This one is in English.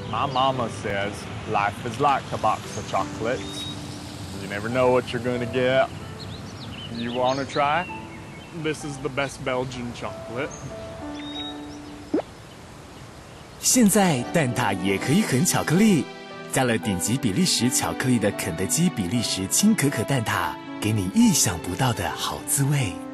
My mama says life is like a box of chocolates. You never know what you're gonna get. You wanna try? This is the best Belgian chocolate. 现在蛋挞也可以很巧克力，加了顶级比利时巧克力的肯德基比利时轻可可蛋挞，给你意想不到的好滋味。